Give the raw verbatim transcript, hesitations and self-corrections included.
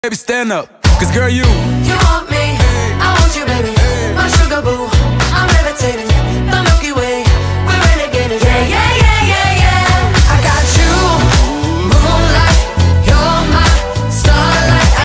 Baby, stand up, cause girl, you You want me, I want you, baby.